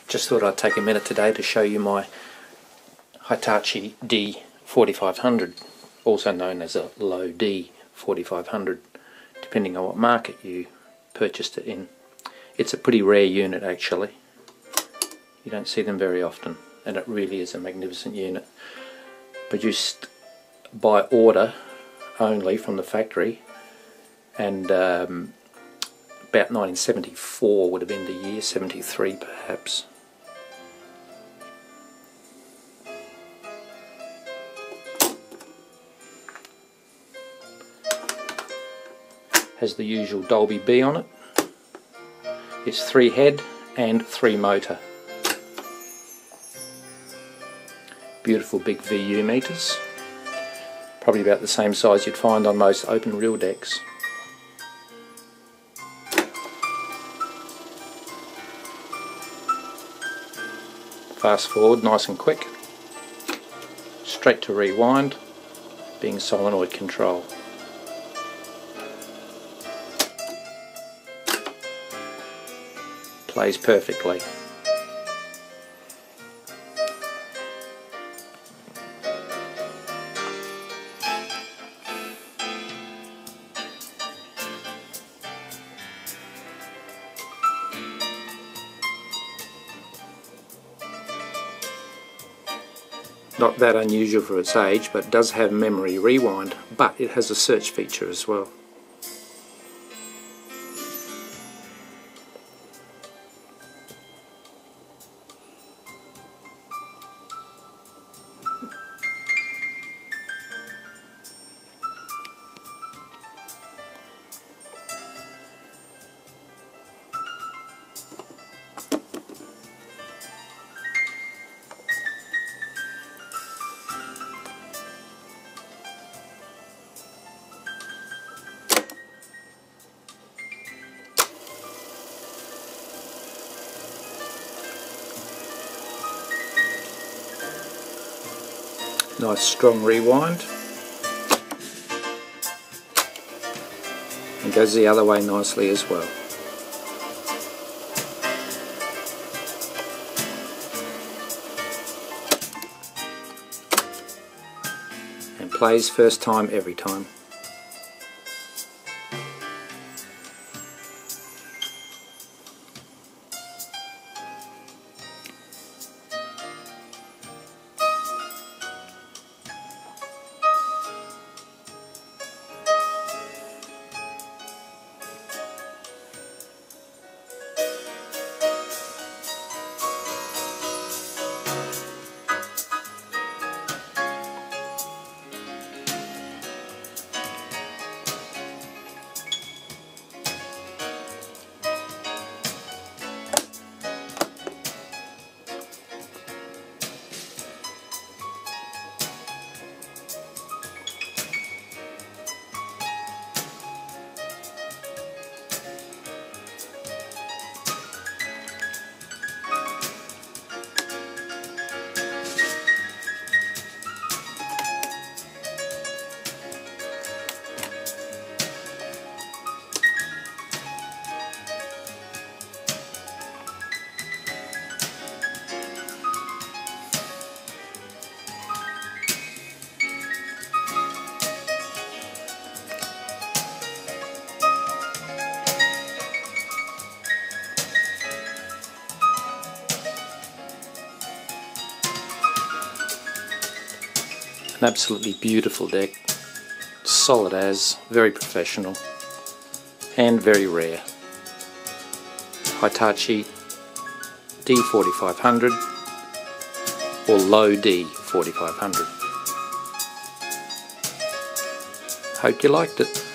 Just thought I'd take a minute today to show you my Hitachi D4500, also known as a LoD 4500, depending on what market you purchased it in. It's a pretty rare unit actually. You don't see them very often, and it really is a magnificent unit. Produced by order only from the factory, and about 1974 would have been the year, 73 perhaps. Has the usual Dolby B on it. It's 3 head and 3 motor. Beautiful big VU meters. Probably about the same size you'd find on most open reel decks. Fast forward nice and quick. Straight to rewind, being solenoid control. Plays perfectly. Not that unusual for its age, but it does have memory rewind, but it has a search feature as well. Nice strong rewind, and goes the other way nicely as well. And plays first time every time. An absolutely beautiful deck, solid as, very professional, and very rare. Hitachi D4500 or LoD 4500. Hope you liked it.